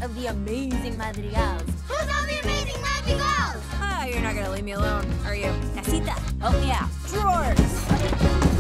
of the amazing Madrigals. Who's all the amazing Madrigals? Ah, you're not gonna leave me alone, are you? Casita, help me out. Drawers!